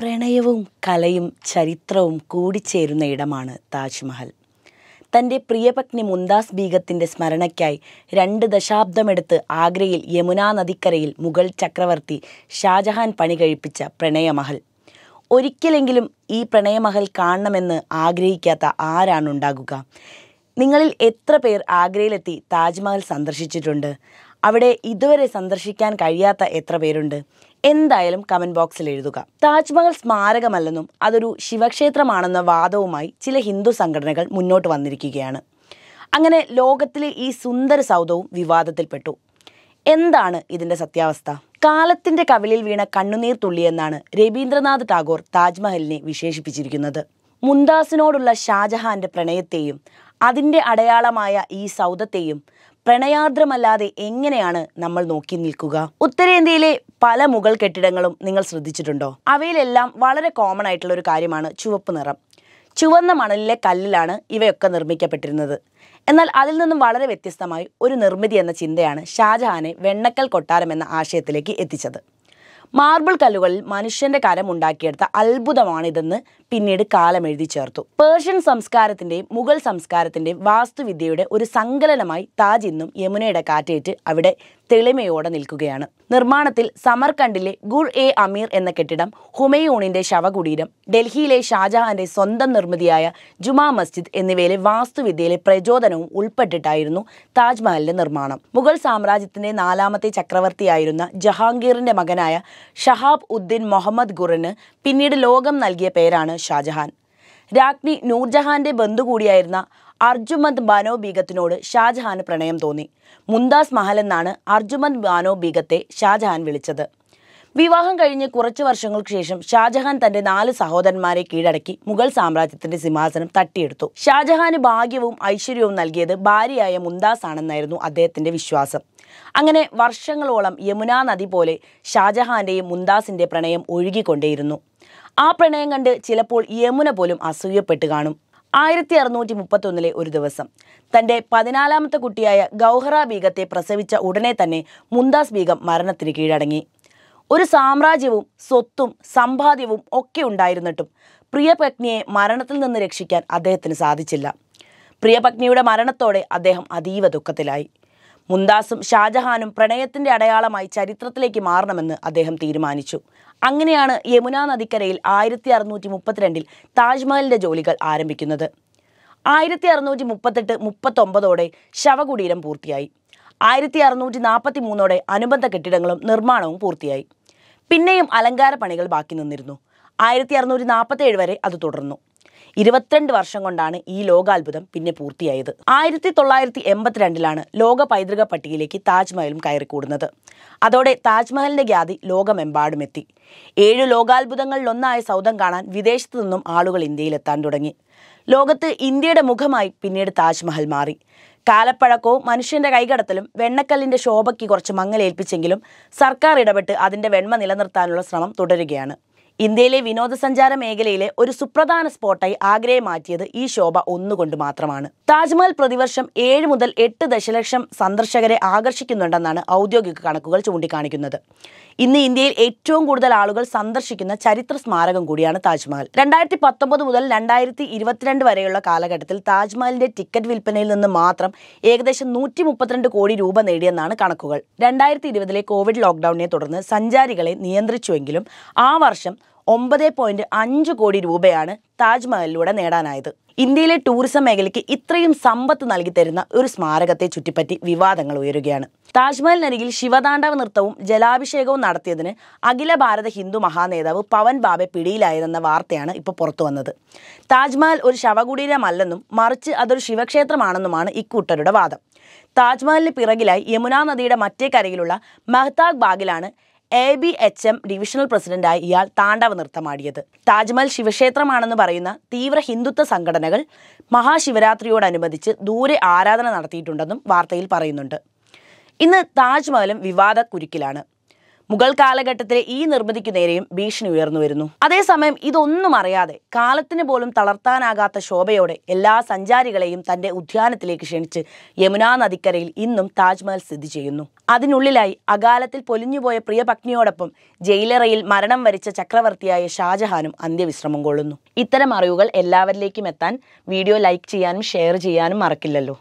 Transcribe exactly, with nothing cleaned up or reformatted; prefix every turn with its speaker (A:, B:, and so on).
A: പ്രണയവും കലയും ചരിത്രവും കൂടിച്ചേരുന്ന ഇടമാണ് താജ്മഹൽ. തൻ്റെ പ്രിയപത്നി മുംതാസ് ബീഗത്തിൻ്റെ സ്മരണയ്ക്കായി രണ്ട് ദശാബ്ദമെടുത്ത് ആഗ്രയിൽ യമുനാ നദിക്കരയിൽ മുഗൾ ചക്രവർത്തി ഷാജഹാൻ പണി കഴിപ്പിച്ച പ്രണയമഹൽ. ഒരിക്കലെങ്കിലും ഈ പ്രണയമഹൽ കാണണമെന്ന് ആഗ്രഹിക്കാത്ത ആരാണുണ്ടാകുക? നിങ്ങളിൽ എത്ര പേർ ആഗ്രയിലെത്തി താജ്മഹൽ സന്ദർശിച്ചിട്ടുണ്ട്? അവിടെ ഇതുവരെ സന്ദർശിക്കാൻ കഴിയാത്ത എത്ര പേരുണ്ട്? എന്തായാലും കമൻറ്റ് ബോക്സിൽ എഴുതുക. താജ്മഹൽ സ്മാരകമല്ലെന്നും അതൊരു ശിവക്ഷേത്രമാണെന്ന വാദവുമായി ചില ഹിന്ദു സംഘടനകൾ മുന്നോട്ട് വന്നിരിക്കുകയാണ്. അങ്ങനെ ലോകത്തിലെ ഈ സുന്ദര സൗധവും വിവാദത്തിൽപ്പെട്ടു. എന്താണ് ഇതിൻ്റെ സത്യാവസ്ഥ? കാലത്തിൻ്റെ കവിളിൽ വീണ കണ്ണുനീർ തുള്ളിയെന്നാണ് രവീന്ദ്രനാഥ് ടാഗോർ താജ്മഹലിനെ വിശേഷിപ്പിച്ചിരിക്കുന്നത്. മുംതാസിനോടുള്ള ഷാജഹാന്റെ പ്രണയത്തെയും അതിൻ്റെ അടയാളമായ ഈ സൗധത്തെയും പ്രണയാർദ്രമല്ലാതെ എങ്ങനെയാണ് നമ്മൾ നോക്കി നിൽക്കുക? ഉത്തരേന്ത്യയിലെ പല മുഗൾ കെട്ടിടങ്ങളും നിങ്ങൾ ശ്രദ്ധിച്ചിട്ടുണ്ടോ? അവയിലെല്ലാം വളരെ കോമൺ ആയിട്ടുള്ള ഒരു കാര്യമാണ് ചുവപ്പ് നിറം. ചുവന്ന മണലിലെ കല്ലിലാണ് ഇവയൊക്കെ നിർമ്മിക്കപ്പെട്ടിരുന്നത്. എന്നാൽ അതിൽ നിന്നും വളരെ വ്യത്യസ്തമായി ഒരു നിർമ്മിതി എന്ന ചിന്തയാണ് ഷാജഹാനെ വെണ്ണക്കൽ കൊട്ടാരം എന്ന ആശയത്തിലേക്ക് എത്തിച്ചത്. മാർബിൾ കല്ലുകളിൽ മനുഷ്യന്റെ കരം ഉണ്ടാക്കിയെടുത്ത അത്ഭുതമാണിതെന്ന് പിന്നീട് കാലം എഴുതി ചേർത്തു. പേർഷ്യൻ സംസ്കാരത്തിന്റെയും മുഗൾ സംസ്കാരത്തിന്റെയും വാസ്തുവിദ്യയുടെ ഒരു സങ്കലനമായി താജ് ഇന്നും യമുനയുടെ കാറ്റേറ്റ് അവിടെ തെളിമയോടെ നിൽക്കുകയാണ്. നിർമ്മാണത്തിൽ സമർകണ്ടിലെ ഗുർ എ അമീർ എന്ന കെട്ടിടം, ഹുമയൂണിന്റെ ശവകുടീരം, ഡൽഹിയിലെ ഷാജഹാന്റെ സ്വന്തം നിർമ്മിതിയായ ജുമാ മസ്ജിദ് എന്നിവയിലെ വാസ്തുവിദ്യയിലെ പ്രചോദനവും ഉൾപ്പെട്ടിട്ടായിരുന്നു താജ്മഹലിന്റെ നിർമ്മാണം. മുഗൾ സാമ്രാജ്യത്തിന്റെ നാലാമത്തെ ചക്രവർത്തിയായിരുന്ന ജഹാംഗീറിന്റെ മകനായ ഷഹാബ് ഉദ്ദീൻ മുഹമ്മദ് ഖുറിന് പിന്നീട് ലോകം നൽകിയ പേരാണ് ഷാജഹാൻ. രാജ്ഞി നൂർജഹാന്റെ ബന്ധു കൂടിയായിരുന്ന അർജുമന്ദ് ബാനോ ബീഗത്തിനോട് ഷാജഹാന് പ്രണയം തോന്നി. മുംതാസ് മഹൽ എന്നാണ് അർജുമന്ദ് ബാനോ ബീഗത്തെ ഷാജഹാൻ വിളിച്ചത്. വിവാഹം കഴിഞ്ഞ് കുറച്ചു വർഷങ്ങൾക്ക് ശേഷം ഷാജഹാൻ തന്റെ നാല് സഹോദരന്മാരെ കീഴടക്കി മുഗൾ സാമ്രാജ്യത്തിന്റെ സിംഹാസനം തട്ടിയെടുത്തു. ഷാജഹാന് ഭാഗ്യവും ഐശ്വര്യവും നൽകിയത് ഭാര്യയായ മുംതാസ് ആണെന്നായിരുന്നു അദ്ദേഹത്തിന്റെ വിശ്വാസം. അങ്ങനെ വർഷങ്ങളോളം യമുനാ നദി പോലെ ഷാജഹാന്റെയും മുംതാസിന്റെ പ്രണയം ഒഴുകിക്കൊണ്ടേയിരുന്നു. ആ പ്രണയം കണ്ട് ചിലപ്പോൾ യമുന പോലും അസൂയപ്പെട്ട് കാണും. ആയിരത്തി അറുന്നൂറ്റി മുപ്പത്തി ഒന്നിലെ ഒരു ദിവസം തൻ്റെ പതിനാലാമത്തെ കുട്ടിയായ ഗൗഹറ ബീഗത്തെ പ്രസവിച്ച ഉടനെ തന്നെ മുംതാസ് ബീഗം മരണത്തിന് കീഴടങ്ങി. ഒരു സാമ്രാജ്യവും സ്വത്തും സമ്പാദ്യവും ഒക്കെ ഉണ്ടായിരുന്നിട്ടും പ്രിയപത്നിയെ മരണത്തിൽ നിന്ന് രക്ഷിക്കാൻ അദ്ദേഹത്തിന് സാധിച്ചില്ല. പ്രിയപത്നിയുടെ മരണത്തോടെ അദ്ദേഹം അതീവ ദുഃഖത്തിലായി. മുംതാസും ഷാജഹാനും പ്രണയത്തിൻ്റെ അടയാളമായി ചരിത്രത്തിലേക്ക് മാറണമെന്ന് അദ്ദേഹം തീരുമാനിച്ചു. അങ്ങനെയാണ് യമുനാ നദിക്കരയിൽ ആയിരത്തി അറുന്നൂറ്റി മുപ്പത്തിരണ്ടിൽ താജ്മഹലിൻ്റെ ജോലികൾ ആരംഭിക്കുന്നത്. ആയിരത്തി അറുന്നൂറ്റി മുപ്പത്തെട്ട് മുപ്പത്തൊമ്പതോടെ ശവകുടീരം പൂർത്തിയായി. ആയിരത്തി അറുന്നൂറ്റി നാൽപ്പത്തി മൂന്നോടെ അനുബന്ധ കെട്ടിടങ്ങളും നിർമ്മാണവും പൂർത്തിയായി. പിന്നെയും അലങ്കാര പണികൾ ബാക്കി നിന്നിരുന്നു. ആയിരത്തി അറുന്നൂറ്റി നാൽപ്പത്തി ഏഴ് വരെ അത് തുടർന്നു. ഇരുപത്തിരണ്ട് വർഷം കൊണ്ടാണ് ഈ ലോകാത്ഭുതം പിന്നെ പൂർത്തിയായത്. ആയിരത്തി തൊള്ളായിരത്തി എൺപത്തിരണ്ടിലാണ് ലോക പൈതൃക പട്ടികയിലേക്ക് താജ്മഹലും കയറിക്കൂടുന്നത്. അതോടെ താജ്മഹലിന്റെ ഖ്യാതി ലോകമെമ്പാടും എത്തി. ഏഴു ലോകാത്ഭുതങ്ങളിലൊന്നായ സൗധം കാണാൻ വിദേശത്തു നിന്നും ആളുകൾ ഇന്ത്യയിലെത്താൻ തുടങ്ങി. ലോകത്ത് ഇന്ത്യയുടെ മുഖമായി പിന്നീട് താജ്മഹൽ മാറി. കാലപ്പഴക്കവും മനുഷ്യന്റെ കൈകടത്തലും വെണ്ണക്കല്ലിന്റെ ശോഭയ്ക്ക് കുറച്ച് മങ്ങലേൽപ്പിച്ചെങ്കിലും സർക്കാർ ഇടപെട്ട് അതിന്റെ വെണ്മ നിലനിർത്താനുള്ള ശ്രമം തുടരുകയാണ്. ഇന്ത്യയിലെ വിനോദസഞ്ചാര മേഖലയിലെ ഒരു സുപ്രധാന സ്പോട്ടായി ആഗ്രയെ മാറ്റിയത് ഈ ശോഭ ഒന്നുകൊണ്ട് മാത്രമാണ്. താജ്മഹൽ പ്രതിവർഷം ഏഴ് മുതൽ എട്ട് ദശലക്ഷം സന്ദർശകരെ ആകർഷിക്കുന്നുണ്ടെന്നാണ് ഔദ്യോഗിക കണക്കുകൾ ചൂണ്ടിക്കാണിക്കുന്നത്. ഇന്ന് ഇന്ത്യയിൽ ഏറ്റവും കൂടുതൽ ആളുകൾ സന്ദർശിക്കുന്ന ചരിത്ര സ്മാരകം കൂടിയാണ് താജ്മഹൽ. രണ്ടായിരത്തി പത്തൊമ്പത് മുതൽ രണ്ടായിരത്തി ഇരുപത്തിരണ്ട് വരെയുള്ള കാലഘട്ടത്തിൽ താജ്മഹലിന്റെ ടിക്കറ്റ് വിൽപ്പനയിൽ നിന്ന് മാത്രം ഏകദേശം നൂറ്റി മുപ്പത്തിരണ്ട് കോടി രൂപ നേടിയെന്നാണ് കണക്കുകൾ. രണ്ടായിരത്തി ഇരുപതിലെ കോവിഡ് ലോക്ക്ഡൌണിനെ തുടർന്ന് സഞ്ചാരികളെ നിയന്ത്രിച്ചുവെങ്കിലും ആ വർഷം ഒമ്പത് പോയിന്റ് അഞ്ച് കോടി രൂപയാണ് താജ്മഹലിലൂടെ നേടാനായത്. ഇന്ത്യയിലെ ടൂറിസം മേഖലയ്ക്ക് ഇത്രയും സമ്പത്ത് നൽകി തരുന്ന ഒരു സ്മാരകത്തെ ചുറ്റിപ്പറ്റി വിവാദങ്ങൾ ഉയരുകയാണ്. താജ്മഹലിനരികിൽ ശിവതാണ്ഡവ നൃത്തവും ജലാഭിഷേകവും നടത്തിയതിന് അഖില ഭാരത ഹിന്ദു മഹാനേതാവ് പവൻ ബാബെ പിടിയിലായതെന്ന വാർത്തയാണ് ഇപ്പോൾ പുറത്തു വന്നത്. താജ്മഹൽ ഒരു ശവകുടീരമല്ലെന്നും മറിച്ച് അതൊരു ശിവക്ഷേത്രമാണെന്നുമാണ് ഇക്കൂട്ടരുടെ വാദം. താജ്മഹലിന് പിറകിലായി യമുനാ നദിയുടെ മറ്റേ കരയിലുള്ള മെഹ്താബ് ബാഗിലാണ് A B H M divisional പ്രസിഡന്റായി ഇയാൾ താണ്ഡവ നൃത്തമാടിയത്. താജ്മഹൽ ശിവക്ഷേത്രമാണെന്ന് പറയുന്ന തീവ്ര ഹിന്ദുത്വ സംഘടനകൾ മഹാശിവരാത്രിയോടനുബന്ധിച്ച് ദൂരെ ആരാധന നടത്തിയിട്ടുണ്ടെന്നും വാർത്തയിൽ പറയുന്നുണ്ട്. ഇന്ന് താജ്മഹലും വിവാദ കുരുക്കിലാണ്. മുഗൾ കാലഘട്ടത്തിലെ ഈ നിർമ്മിതിക്കു നേരെയും ഭീഷണി ഉയർന്നു വരുന്നു. അതേസമയം ഇതൊന്നും അറിയാതെ കാലത്തിന് പോലും തളർത്താനാകാത്ത ശോഭയോടെ എല്ലാ സഞ്ചാരികളെയും തന്റെ ഉദ്യാനത്തിലേക്ക് ക്ഷണിച്ച് യമുനാ നദിക്കരയിൽ ഇന്നും താജ്മഹൽ സ്ഥിതി ചെയ്യുന്നു. അതിനുള്ളിലായി അകാലത്തിൽ പൊലിഞ്ഞുപോയ പ്രിയപത്നിയോടൊപ്പം ജയിലറയിൽ മരണം വരിച്ച ചക്രവർത്തിയായ ഷാജഹാനും അന്ത്യവിശ്രമം കൊള്ളുന്നു. ഇത്തരം അറിവുകൾ എല്ലാവരിലേക്കും എത്താൻ വീഡിയോ ലൈക്ക് ചെയ്യാനും ഷെയർ ചെയ്യാനും മറക്കില്ലല്ലോ.